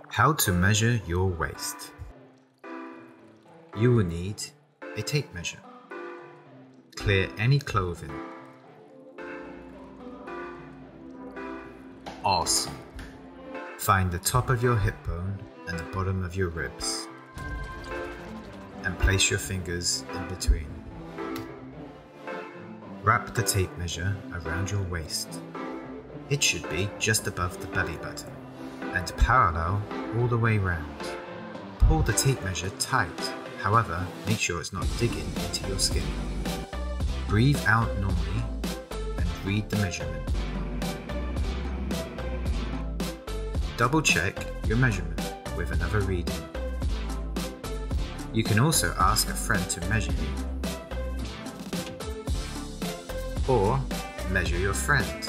How to measure your waist. You will need a tape measure. Clear any clothing. Awesome. Find the top of your hip bone and the bottom of your ribs, and place your fingers in between. Wrap the tape measure around your waist. It should be just above the belly button and parallel all the way round. Pull the tape measure tight, however, make sure it's not digging into your skin. Breathe out normally and read the measurement. Double check your measurement with another reading. You can also ask a friend to measure you, or measure your friend.